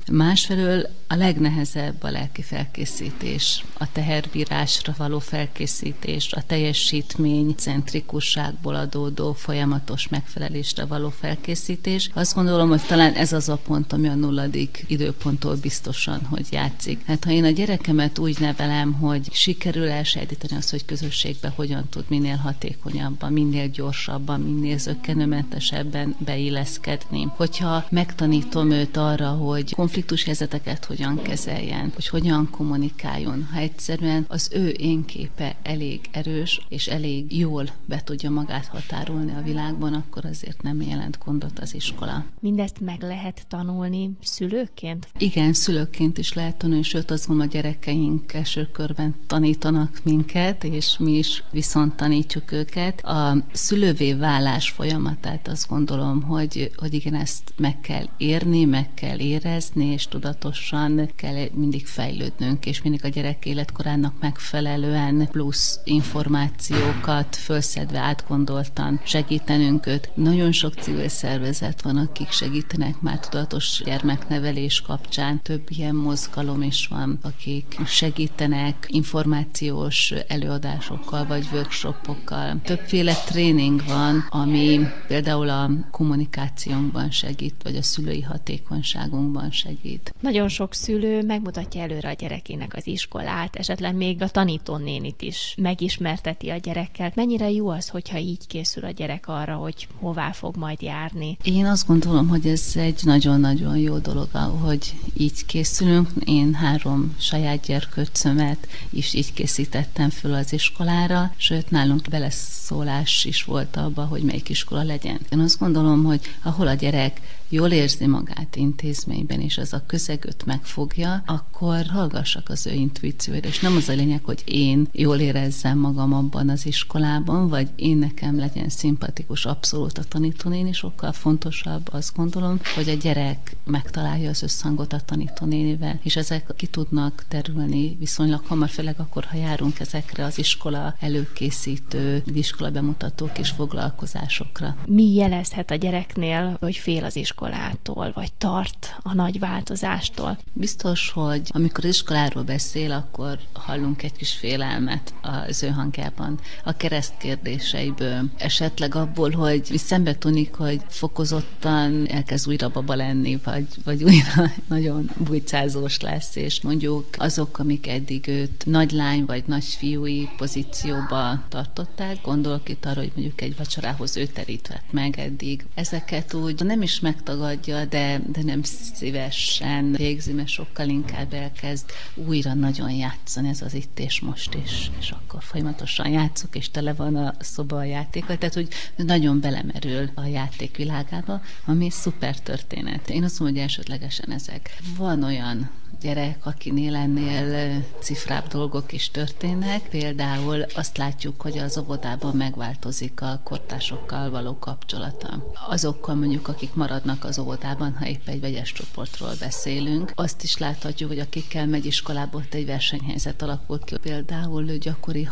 Másfelől a legnehezebb a lelki felkészítés, a teherbírásra való felkészítés, a teljesítmény centrikusságból adódó folyamatos megfelelésre való felkészítés. Azt gondolom, hogy talán ez az a pont, ami a 0. időponttól biztosan, hogy játszik. Hát ha én a gyerekemet úgy nevelem, hogy sikerül elsajátítani azt, hogy közösségbe hogyan tud minél hatékonyabban, minél gyorsabban, minél zökkenőmentesebben beilleszkedni. Hogyha megtanítom őt arra, hogy konfliktus helyzeteket hogyan kezeljen, hogy hogyan kommunikáljon, ha egyszerűen az ő énképe elég erős, és elég jól be tudja magát határolni a világban, akkor azért nem jelent gondot az iskola. Mindezt meg lehet tanulni szülőként? Igen, szülőként is lehet tanulni, sőt azt gondolom, a gyerekeink első körben tanítanak minket, és mi is viszont tanítjuk őket. A szülővé válás folyamatát azt gondolom, hogy igen, ezt meg kell érni, meg kell érezni, és tudatosan kell mindig fejlődnünk, és mindig a gyerek életkorának megfelelően plusz információkat fölszedve, átgondoltan segítenünk őt. Nagyon sok civil szervezet van, akik segítenek már tudatos gyermeknevelés kapcsán. Több ilyen mozgalom is van, akik segítenek információs előadásokkal vagy workshopokkal. Többféle tréning van, ami például a kommunikációnkban segít, vagy a szülői hatékonyságunkban segít. Nagyon sok szülő megmutatja előre a gyerekének az iskolát, esetleg még a tanítónénit is megismerteti a gyerekkel. Mennyire jó az, hogyha így készül a gyerek arra, hogy hová fog majd járni? Én azt gondolom, hogy ez egy nagyon-nagyon jó dolog, hogy így készülünk. Én 3 saját gyerkőcömet is így készítettem föl az iskolára, sőt nálunk beleszólás is volt abba, hogy melyik iskola legyen. Én azt gondolom, hogy ahol a gyerek jól érzi magát intézményben, és ez a közegöt megfogja, akkor hallgassak az ő intuícióra, és nem az a lényeg, hogy én jól érezzem magam abban az iskolában, vagy én nekem legyen szimpatikus abszolút a tanítónéni, sokkal fontosabb, azt gondolom, hogy a gyerek megtalálja az összhangot a tanítónénivel, és ezek ki tudnak terülni viszonylag hamar, főleg akkor, ha járunk ezekre az iskola előkészítő, iskola bemutató kis foglalkozásokra. Mi jelezhet a gyereknél, hogy fél az iskolától, vagy tart a nagy változástól? Biztos, hogy amikor az iskoláról beszél, akkor hallunk egy kis félelmet az ő hangjában, a keresztkérdéseiből, esetleg abból, hogy szembe tűnik, hogy fokozottan elkezd újra baba lenni, vagy újra nagyon bujcázós lesz, és mondjuk azok, amik eddig őt nagylány vagy nagyfiúi pozícióba tartották, gondolok itt arra, hogy mondjuk egy vacsorához ő terített meg eddig. Ezeket úgy nem is megtagadja, de nem szívesen végzi, mert sokkal inkább elkezd újra nagyon játszani, ez az itt és most is, és akkor folyamatosan játszok, és tele van a szoba a játékkal, tehát hogy nagyon belemerül a játék világába, ami szuper történet. Én azt mondom, hogy elsődlegesen ezek. Van olyan gyerek, akinél ennél cifrább dolgok is történnek. Például azt látjuk, hogy az óvodában megváltozik a kortársakkal való kapcsolata. Azokkal mondjuk, akik maradnak az óvodában, ha épp egy vegyes csoportról beszélünk. Azt is láthatjuk, hogy akikkel megy iskolába, ott egy versenyhelyzet alakult ki. Például gyakori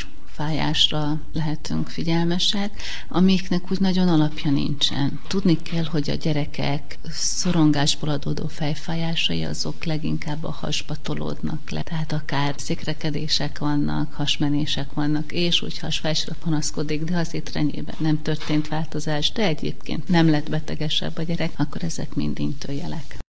fájásra lehetünk figyelmesek, amiknek úgy nagyon alapja nincsen. Tudni kell, hogy a gyerekek szorongásból adódó fejfájásai azok leginkább a hasba tolódnak le. Tehát akár székrekedések vannak, hasmenések vannak, és úgy hasfájásra panaszkodik, de az étrenyében nem történt változás, de egyébként nem lett betegesebb a gyerek, akkor ezek mind intőjelek.